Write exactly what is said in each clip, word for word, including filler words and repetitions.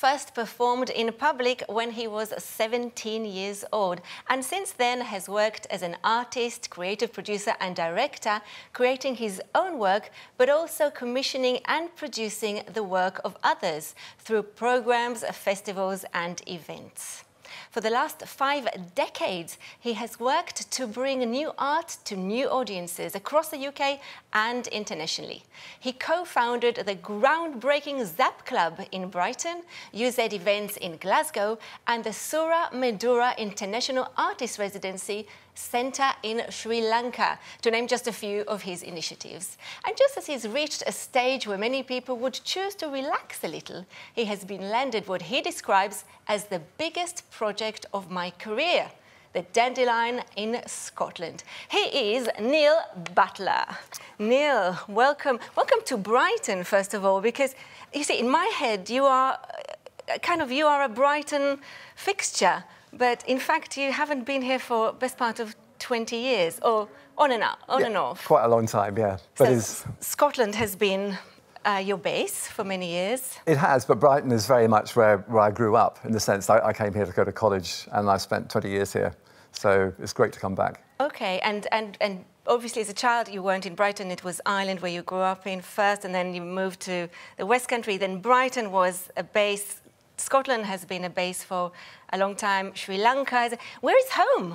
first performed in public when he was seventeen years old, and since then has worked as an artist, creative producer and director, creating his own work, but also commissioning and producing the work of others through programs, festivals and events. For the last five decades, he has worked to bring new art to new audiences across the U K and internationally. He co-founded the groundbreaking Zap Club in Brighton, U Z events in Glasgow, and the Sura Medura International Artist Residency Centre in Sri Lanka, to name just a few of his initiatives. And just as he's reached a stage where many people would choose to relax a little, he has been landed what he describes as the biggest project of my career, the Dandelion in Scotland. He is Yael Butler. Yael, welcome. Welcome to Brighton, first of all, because you see, in my head, you are kind of, you are a Brighton fixture. But in fact, you haven't been here for best part of twenty years, or on and off, on yeah, and off. Quite a long time, yeah. But so it's... Scotland has been uh, your base for many years. It has, but Brighton is very much where, where I grew up, in the sense I, I came here to go to college, and I spent twenty years here. So it's great to come back. Okay, and and and obviously as a child you weren't in Brighton. It was Ireland where you grew up in first, and then you moved to the West Country. Then Brighton was a base. Scotland has been a base for a long time. Sri Lanka. Where is home?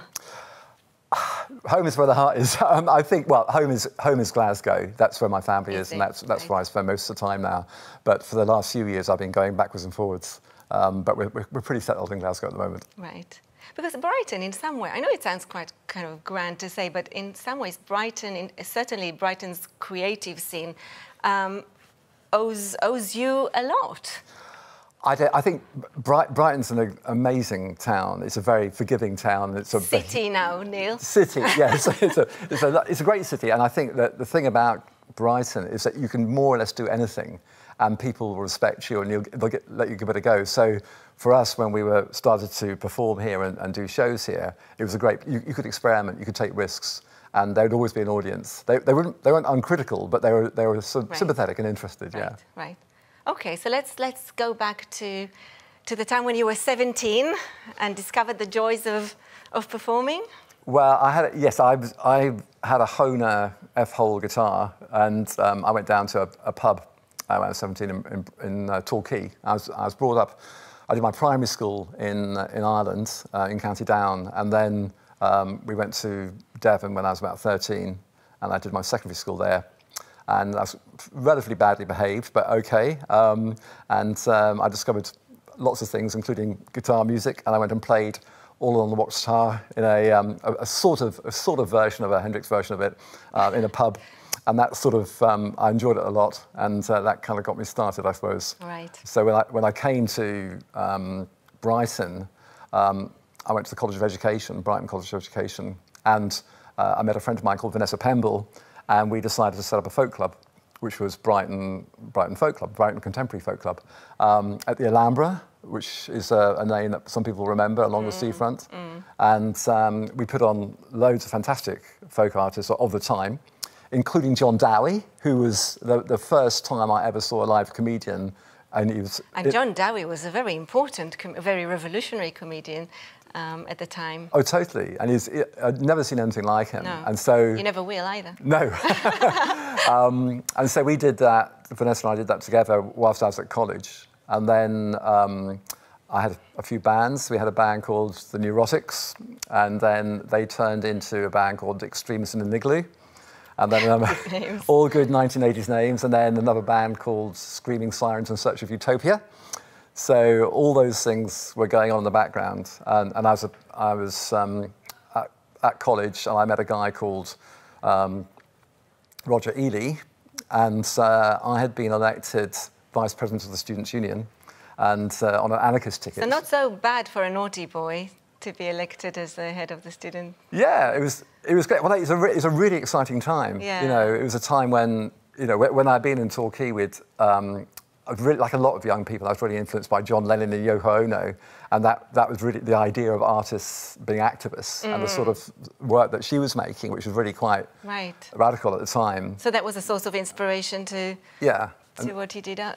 Home is where the heart is. Um, I think, well, home is home is Glasgow. That's where my family is, is and that's that's right. where I spend most of the time now. But for the last few years, I've been going backwards and forwards. Um, but we're, we're pretty settled in Glasgow at the moment. Right. Because Brighton, in some way, I know it sounds quite kind of grand to say, but in some ways, Brighton, in, certainly Brighton's creative scene, um, owes owes you a lot. I, I think Bright, Brighton's an amazing town. It's a very forgiving town. It's a city now, Yael. City, yes. it's, a, it's, a, it's a great city, and I think that the thing about Brighton is that you can more or less do anything, and people will respect you, and you'll, they'll get, let you give it a go. So for us, when we were started to perform here and, and do shows here, it was a great. You, you could experiment, you could take risks, and there would always be an audience. They, they wouldn't. They weren't uncritical, but they were. They were sort of right. sympathetic and interested. Right, yeah. Right. Okay, so let's let's go back to to the time when you were seventeen and discovered the joys of of performing. Well, I had yes, I was, I had a Hohner F-hole guitar, and um, I went down to a, a pub uh, when I was seventeen in, in, in uh, Torquay. I was I was brought up. I did my primary school in uh, in Ireland, uh, in County Down, and then um, we went to Devon when I was about thirteen, and I did my secondary school there. And I was relatively badly behaved, but okay. Um, and um, I discovered lots of things, including guitar music, and I went and played All Along the Watchtower in a, um, a, a sort of a sort of version of a Hendrix version of it uh, in a pub, and that sort of um, I enjoyed it a lot, and uh, that kind of got me started, I suppose. Right. So when I when I came to um, Brighton, um, I went to the College of Education, Brighton College of Education, and uh, I met a friend of mine called Vanessa Pemble. And we decided to set up a folk club, which was Brighton, Brighton Folk Club, Brighton Contemporary Folk Club, um, at the Alhambra, which is a, a name that some people remember along mm, the seafront. Mm. And um, we put on loads of fantastic folk artists of the time, including John Dowie, who was the, the first time I ever saw a live comedian. And, he was, and John it, Dowie was a very important, a very revolutionary comedian. Um, at the time. Oh, totally. And he's, I'd never seen anything like him. No. And so... You never will either. No. um, and so we did that, Vanessa and I did that together whilst I was at college. And then um, I had a few bands. We had a band called The Neurotics, and then they turned into a band called Extremists in the Igloo. And then um, good all good nineteen eighties names. And then another band called Screaming Sirens in Search of Utopia. So all those things were going on in the background, and, and I was, a, I was um, at, at college, and I met a guy called um, Roger Ely, and uh, I had been elected vice president of the Students' Union, and uh, on an anarchist ticket. So not so bad for a naughty boy to be elected as the head of the student. Yeah, it was. It was great. Well, it was a, re it was a really exciting time. Yeah. You know, it was a time when you know when I'd been in Torquay with. Um, Really, like a lot of young people, I was really influenced by John Lennon and Yoko Ono, and that, that was really the idea of artists being activists mm. and the sort of work that she was making, which was really quite right. radical at the time. So that was a source of inspiration to, yeah. to what you did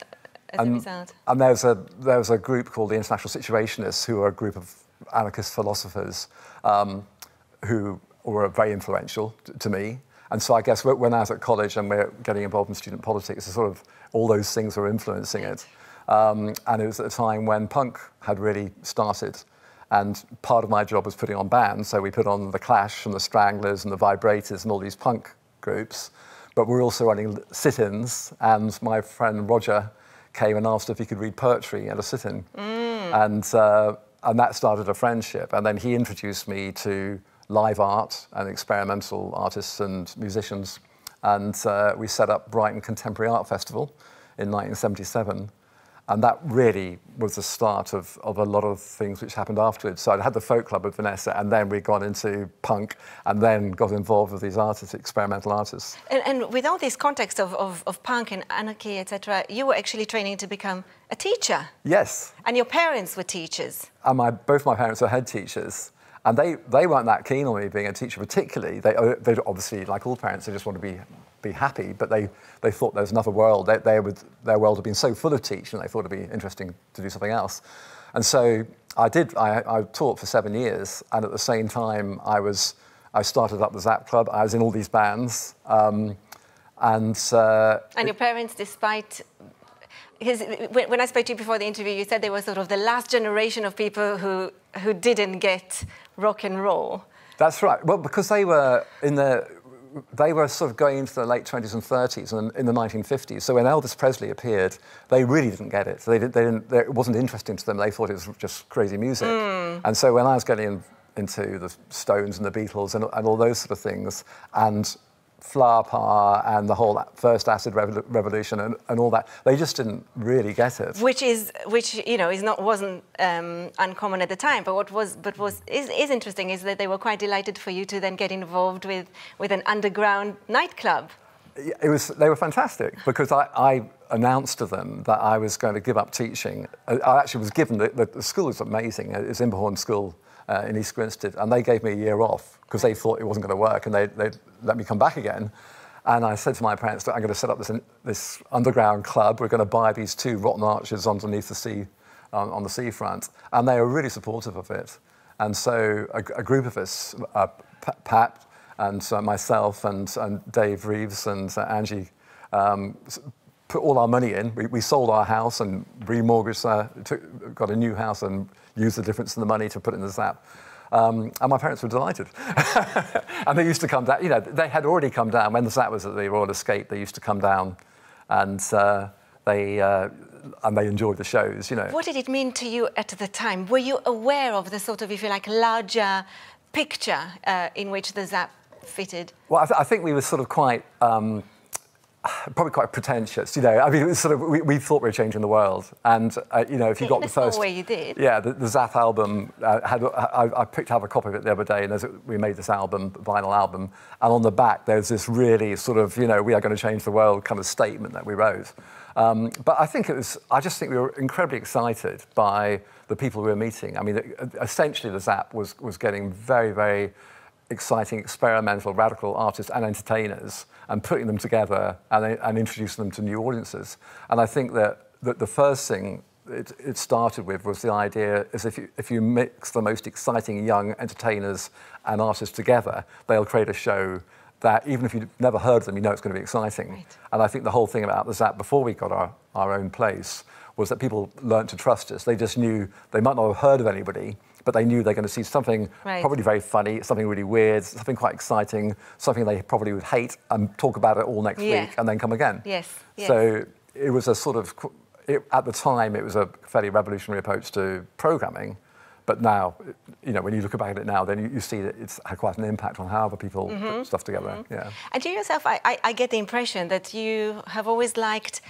as and, a result. And there was, a, there was a group called the International Situationists, who are a group of anarchist philosophers um, who were very influential to me. And so I guess when I was at college and we're getting involved in student politics, it's sort of all those things were influencing it. Um, and it was at a time when punk had really started. And part of my job was putting on bands. So we put on The Clash and The Stranglers and The Vibrators and all these punk groups. But we were also running sit-ins. And my friend Roger came and asked if he could read poetry at a sit-in. Mm. And, uh, and that started a friendship. And then he introduced me to live art and experimental artists and musicians. And uh, we set up Brighton Contemporary Art Festival in nineteen seventy-seven. And that really was the start of, of a lot of things which happened afterwards. So I had the folk club with Vanessa, and then we got into punk, and then got involved with these artists, experimental artists. And, and with all this context of, of, of punk and anarchy, et cetera, you were actually training to become a teacher. Yes. And your parents were teachers. And my, both my parents were head teachers. And they, they weren't that keen on me being a teacher particularly. They, they obviously, like all parents, they just want to be be happy, but they, they thought there was another world. They, they would, their world had been so full of teaching, they thought it'd be interesting to do something else. And so I did, I, I taught for seven years, and at the same time I was, I started up the Zap Club. I was in all these bands. Um, and uh, and your parents, despite, because when I spoke to you before the interview, you said they were sort of the last generation of people who, who didn't get rock and roll. That's right. Well, because they were in the, they were sort of going into the late twenties and thirties and in the nineteen fifties. So when Elvis Presley appeared, they really didn't get it. They, did, they didn't, they, it wasn't interesting to them. They thought it was just crazy music. Mm. And so when I was getting in, into the Stones and the Beatles and, and all those sort of things, and flower power and the whole first acid revo revolution and, and all that, they just didn't really get it. Which is, which you know, is not wasn't um, uncommon at the time. But what was, but was is, is interesting is that they were quite delighted for you to then get involved with with an underground nightclub. It was, they were fantastic because I, I announced to them that I was going to give up teaching. I actually was given the, the, the school is amazing. It's Imberhorn School. Uh, in East Grinstead, and they gave me a year off because they thought it wasn't going to work, and they they let me come back again. And I said to my parents that I'm going to set up this this underground club. We're going to buy these two rotten arches underneath the sea, um, on the seafront, and they were really supportive of it. And so a, a group of us, uh, Pat and uh, myself and, and Dave Reeves and uh, Angie, um, put all our money in. We, we sold our house and remortgaged, uh, took, got a new house and used the difference in the money to put in the Zap. Um, and my parents were delighted. And they used to come down, you know, they had already come down. When the Zap was at the Royal Escape, they used to come down and uh, they, uh, and they enjoyed the shows, you know. What did it mean to you at the time? Were you aware of the sort of, if you like, larger picture uh, in which the Zap fitted? Well, I, th I think we were sort of quite, um, probably quite pretentious, you know. I mean, it was sort of, we, we thought we were changing the world. And, uh, you know, if you got the first... In a way you did. Yeah, the, the Zap album, uh, had, I, I picked up a copy of it the other day, and there's a, we made this album, vinyl album, and on the back there's this really sort of, you know, we are going to change the world kind of statement that we wrote. Um, but I think it was, I just think we were incredibly excited by the people we were meeting. I mean, essentially the Zap was, was getting very, very exciting, experimental, radical artists and entertainers, and putting them together and, and introducing them to new audiences. And I think that, that the first thing it, it started with was the idea is if you, if you mix the most exciting young entertainers and artists together, they'll create a show that even if you've never heard of them, you know it's going to be exciting. Right. And I think the whole thing about the Zap before we got our, our own place was that people learned to trust us. They just knew, they might not have heard of anybody, but they knew they're going to see something right. probably very funny, something really weird, something quite exciting, something they probably would hate and talk about it all next yeah. week and then come again. Yes, yes. So it was a sort of, it, at the time, it was a fairly revolutionary approach to programming. But now, you know, when you look back at it now, then you, you see that it's had quite an impact on how other people mm-hmm. put stuff together. Mm-hmm. Yeah. And you yourself, I, I, I get the impression that you have always liked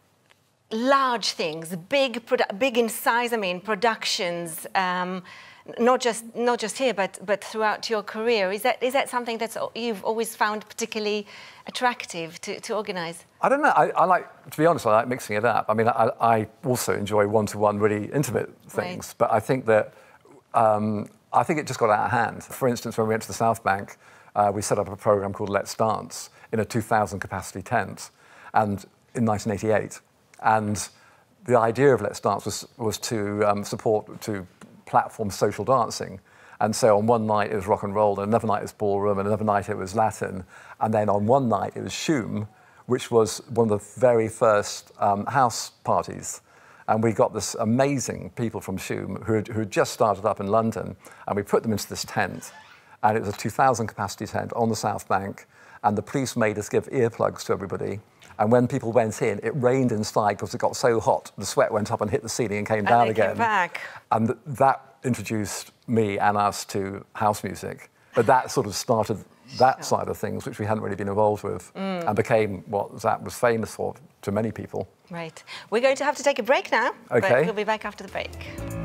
large things, big, big in size. I mean, productions, um, not just not just here, but but throughout your career. Is that is that something that you've always found particularly attractive to, to organise? I don't know. I, I like, to be honest, I like mixing it up. I mean, I, I also enjoy one-to-one, really intimate things. Right. But I think that um, I think it just got out of hand. For instance, when we went to the South Bank, uh, we set up a programme called Let's Dance in a two thousand capacity tent, and in nineteen eighty-eight. And the idea of Let's Dance was, was to um, support, to platform social dancing. And so on one night it was rock and roll, and another night it was ballroom, and another night it was Latin. And then on one night it was Shoom, which was one of the very first um, house parties. And we got this amazing people from Shoom who had, who had just started up in London, and we put them into this tent. And it was a two thousand capacity tent on the South Bank, and the police made us give earplugs to everybody. And when people went in, it rained inside because it got so hot, the sweat went up and hit the ceiling and came and down they again. Came back. And th that introduced me and us to house music. But that sort of started that sure. side of things, which we hadn't really been involved with, mm. and became what Zap was famous for to many people. Right. We're going to have to take a break now, okay. but we'll be back after the break.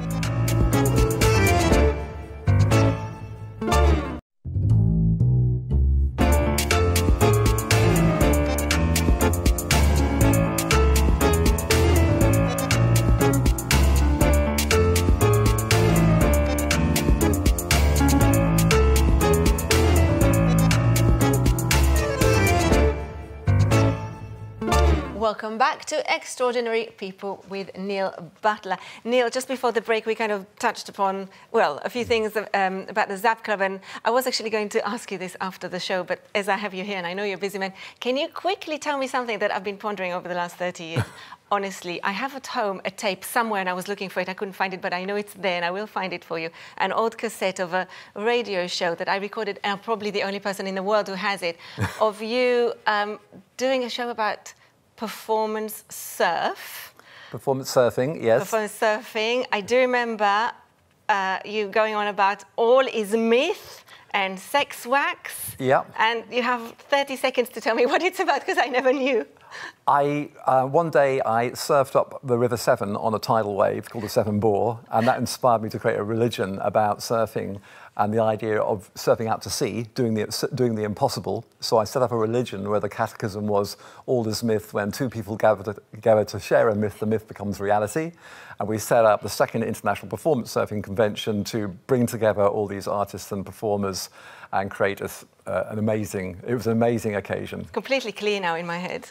Welcome back to Extraordinary People with Yael Butler. Yael, just before the break, we kind of touched upon, well, a few things um, about the Zap Club, and I was actually going to ask you this after the show, but as I have you here, and I know you're a busy man, can you quickly tell me something that I've been pondering over the last thirty years? Honestly, I have at home a tape somewhere, and I was looking for it. I couldn't find it, but I know it's there, and I will find it for you. An old cassette of a radio show that I recorded, and I'm probably the only person in the world who has it, of you um, doing a show about performance surf. Performance surfing, yes. Performance surfing. I do remember uh, you going on about all is myth and sex wax. Yeah. And you have thirty seconds to tell me what it's about, because I never knew. I, uh, one day I surfed up the River Severn on a tidal wave called the Severn Bore, and that inspired me to create a religion about surfing and the idea of surfing out to sea, doing the, doing the impossible. So I set up a religion where the catechism was all is myth. When two people gather to, gather to share a myth, the myth becomes reality. And we set up the second International Performance Surfing Convention to bring together all these artists and performers and create a, uh, an amazing, it was an amazing occasion. Completely clear now in my head.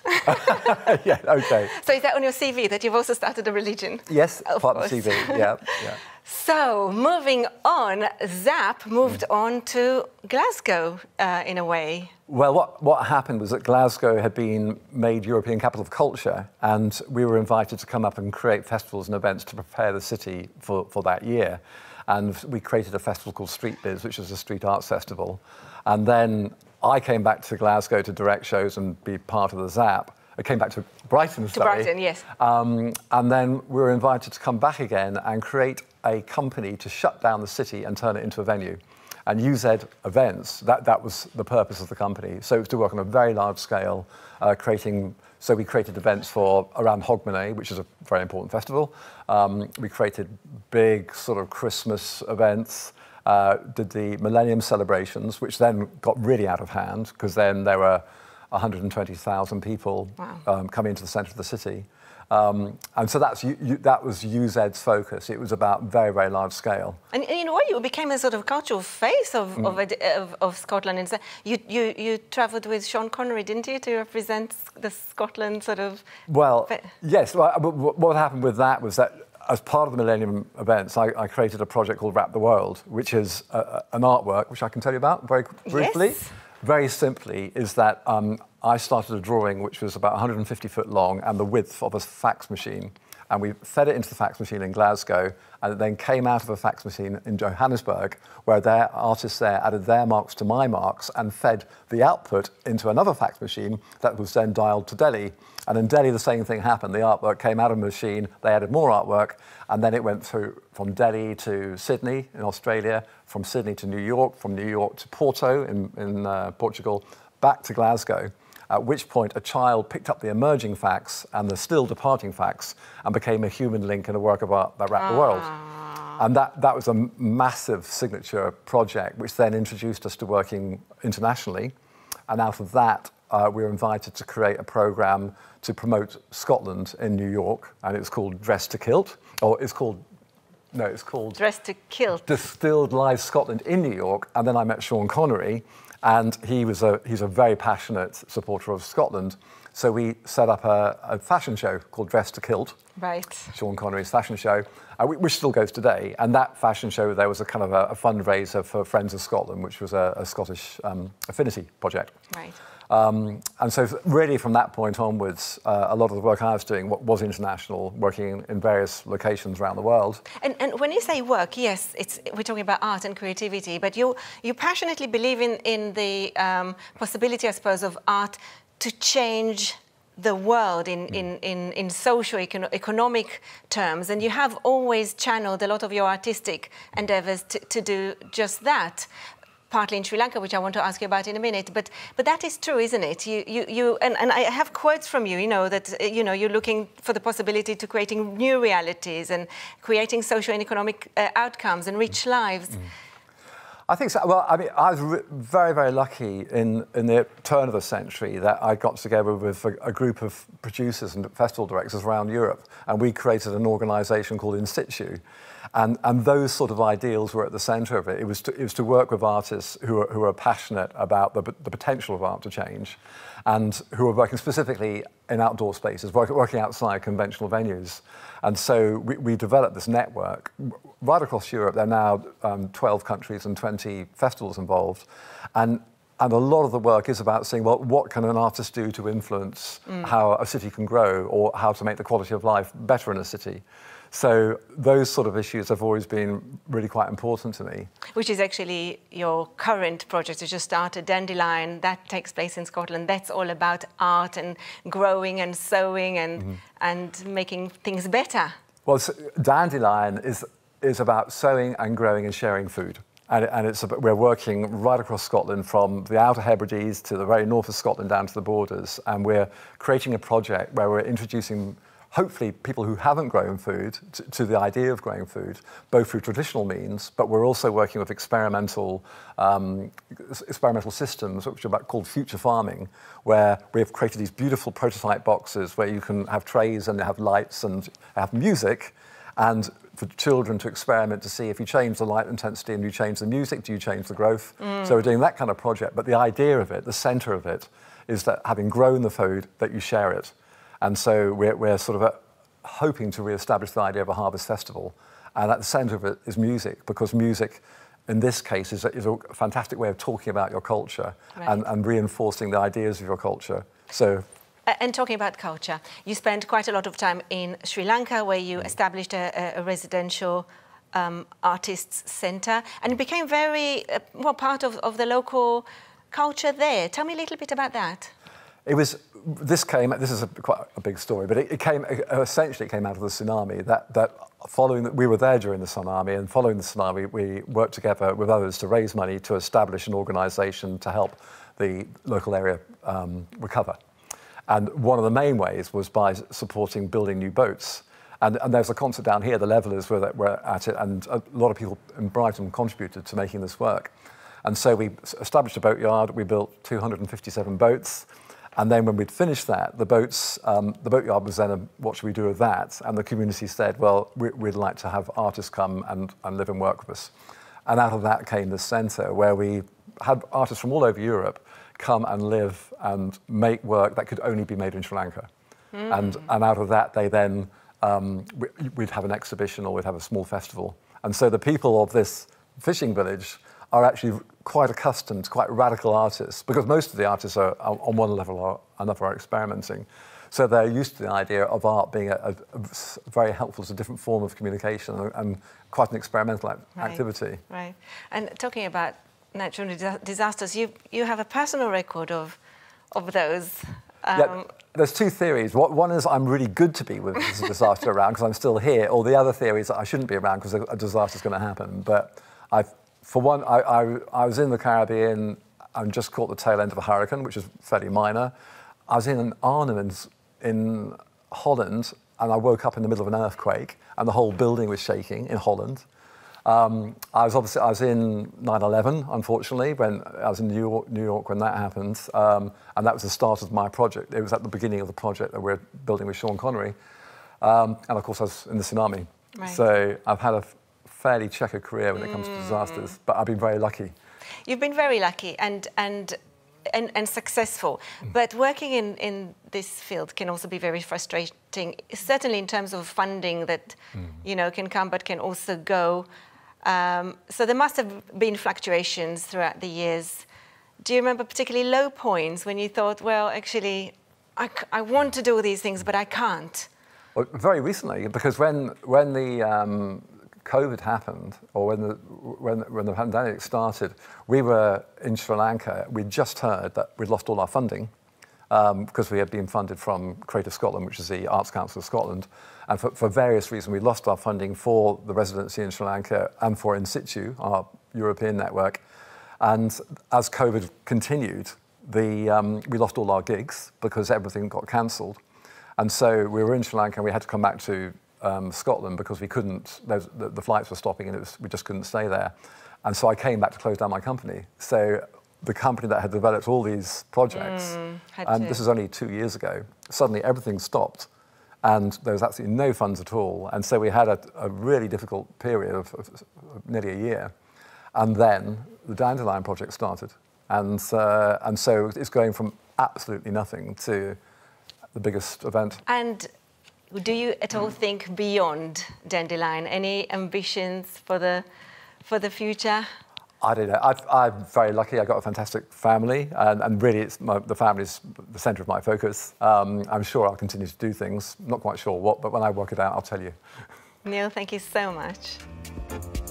Yeah, okay. So is that on your C V, that you've also started a religion? Yes, of part course. of the C V, yeah, yeah. So, moving on, Zap moved on to Glasgow, uh, in a way. Well, what, what happened was that Glasgow had been made European Capital of Culture, and we were invited to come up and create festivals and events to prepare the city for, for that year. And we created a festival called Street Biz, which is a street arts festival. And then I came back to Glasgow to direct shows and be part of the Zap. I came back to Brighton, to sorry. Brighton, yes. Um, and then we were invited to come back again and create a company to shut down the city and turn it into a venue. And U Z Events, that, that was the purpose of the company. So it was to work on a very large scale, uh, creating, so we created events for around Hogmanay, which is a very important festival. Um, we created big sort of Christmas events, uh, did the Millennium celebrations, which then got really out of hand, because then there were one hundred twenty thousand people wow. um, coming into the centre of the city. Um, and so that's, you, you, that was U Z's focus. It was about very, very large scale. And, and in a way, you became a sort of cultural face of, mm. of, a, of, of Scotland. And so you, you, you travelled with Sean Connery, didn't you, to represent the Scotland sort of... Well, yes. Well, what happened with that was that as part of the Millennium events, I, I created a project called Wrap the World, which is a, a, an artwork, which I can tell you about very briefly. Yes. Very simply, is that um, I started a drawing which was about one hundred fifty foot long and the width of a fax machine. And we fed it into the fax machine in Glasgow, and it then came out of a fax machine in Johannesburg, where their artists there added their marks to my marks and fed the output into another fax machine that was then dialed to Delhi. And in Delhi, the same thing happened. The artwork came out of the machine, they added more artwork, and then it went through from Delhi to Sydney in Australia, from Sydney to New York, from New York to Porto in, in uh, Portugal, back to Glasgow. At which point a child picked up the emerging fax and the still departing fax and became a human link in a work of art that wrapped ah. the world. And that, that was a massive signature project, which then introduced us to working internationally. And out of that, uh, we were invited to create a programme to promote Scotland in New York, and it was called Dress to Kilt, or it's called, no, it's called... Dress to Kilt. Distilled Live Scotland in New York, and then I met Sean Connery, and he was a, he's a very passionate supporter of Scotland. So we set up a, a fashion show called Dress to Kilt. Right. Sean Connery's fashion show, uh, which still goes today. And that fashion show, there was a kind of a, a fundraiser for Friends of Scotland, which was a, a Scottish um, affinity project. Right. Um, and so really from that point onwards, uh, a lot of the work I was doing was international, working in, in various locations around the world. And, and when you say work, yes, it's, we're talking about art and creativity, but you, you passionately believe in, in the um, possibility, I suppose, of art to change the world in, in, in, in socio-economic terms, and you have always channeled a lot of your artistic endeavours to, to do just that. Partly in Sri Lanka, which I want to ask you about in a minute, but but that is true, isn't it? You you you and, and I have quotes from you, you know, that you know you're looking for the possibility to creating new realities and creating social and economic uh, outcomes and rich lives. Mm. I think so. Well, I mean, I was re very, very lucky in, in the turn of the century that I got together with a, a group of producers and festival directors around Europe, and we created an organisation called In Situ. And, and those sort of ideals were at the centre of it. It was to, it was to work with artists who are, who are passionate about the, the potential of art to change, and who are working specifically in outdoor spaces, work, working outside conventional venues. And so we, we developed this network. Right across Europe, there are now um, twelve countries and twenty festivals involved. And, and a lot of the work is about saying, well, what can an artist do to influence mm. how a city can grow, or how to make the quality of life better in a city? So those sort of issues have always been really quite important to me. Which is actually your current project. You just started Dandelion, that takes place in Scotland. That's all about art and growing and sowing and, mm-hmm. and making things better. Well, so Dandelion is, is about sowing and growing and sharing food. And, and it's about, we're working right across Scotland, from the Outer Hebrides to the very north of Scotland down to the borders. And we're creating a project where we're introducing hopefully people who haven't grown food to, to the idea of growing food, both through traditional means, but we're also working with experimental um, experimental systems, which are about, called future farming, where we have created these beautiful prototype boxes where you can have trays and have lights and have music, and for children to experiment to see if you change the light intensity and you change the music, do you change the growth? Mm. So we're doing that kind of project, but the idea of it, the centre of it, is that having grown the food, that you share it. And so we're, we're sort of uh, hoping to re-establish the idea of a harvest festival. And at the centre of it is music, because music, in this case, is a, is a fantastic way of talking about your culture, right. and, and reinforcing the ideas of your culture. So, uh, and talking about culture, you spent quite a lot of time in Sri Lanka, where you mm. established a, a residential um, artists centre, and it became very, uh, well, part of, of the local culture there. Tell me a little bit about that. It was, this came, this is a, quite a big story, but it, it came, it essentially came out of the tsunami. That, that following, we were there during the tsunami, and following the tsunami, we worked together with others to raise money to establish an organisation to help the local area um, recover. And one of the main ways was by supporting building new boats. And, and there's a concert down here, the Levellers were, were at it, and a lot of people in Brighton contributed to making this work. And so we established a boatyard, we built two hundred fifty-seven boats. And then when we'd finished that, the boats, um, the boatyard was then, a, what should we do with that? And the community said, well, we, we'd like to have artists come and, and live and work with us. And out of that came the centre, where we had artists from all over Europe come and live and make work that could only be made in Sri Lanka. Mm. And, and out of that, they then, um, we, we'd have an exhibition, or we'd have a small festival. And so the people of this fishing village are actually quite accustomed to quite radical artists, because most of the artists are, are on one level or another are experimenting. So they're used to the idea of art being a, a, a very helpful, to a different form of communication, and, and quite an experimental act right. activity. Right. And talking about natural disasters, you you have a personal record of of those. Um, yeah, there's two theories. One is I'm really good to be with a disaster around because I'm still here, or the other theory is that I shouldn't be around because a disaster is going to happen. But I've For one, I, I, I was in the Caribbean and just caught the tail end of a hurricane, which is fairly minor. I was in Arnhem in, in Holland, and I woke up in the middle of an earthquake, and the whole building was shaking in Holland. Um, I was obviously I was in nine eleven, unfortunately, when I was in New York, New York when that happened, um, and that was the start of my project. It was at the beginning of the project that we're building with Sean Connery, um, and of course I was in the tsunami. Right. So I've had a fairly checkered career when it comes to disasters, but I've been very lucky. You've been very lucky, and and and, and successful. Mm. But working in, in this field can also be very frustrating, certainly in terms of funding that, mm. you know, can come but can also go. Um, so there must have been fluctuations throughout the years. Do you remember particularly low points when you thought, well, actually, I, I want to do these things, but I can't? Well, very recently, because when, when the um, COVID happened, or when the, when, when the pandemic started, we were in Sri Lanka. We'd just heard that we'd lost all our funding um, because we had been funded from Creative Scotland, which is the Arts Council of Scotland. And for, for various reasons, we lost our funding for the residency in Sri Lanka and for In Situ, our European network. And as COVID continued, the, um, we lost all our gigs because everything got cancelled. And so we were in Sri Lanka and we had to come back to um, Scotland because we couldn't, the, the flights were stopping and it was, we just couldn't stay there. And so I came back to close down my company. So the company that had developed all these projects, mm, and this was only two years ago, suddenly everything stopped and there was absolutely no funds at all. And so we had a, a really difficult period of, of, of nearly a year. And then the Dandelion project started. And, uh, and so it's going from absolutely nothing to the biggest event. And do you at all think beyond Dandelion? Any ambitions for the, for the future? I don't know. I've, I'm very lucky. I've got a fantastic family, and, and really it's my, the family's the centre of my focus. Um, I'm sure I'll continue to do things. Not quite sure what, but when I work it out, I'll tell you. Neil, thank you so much.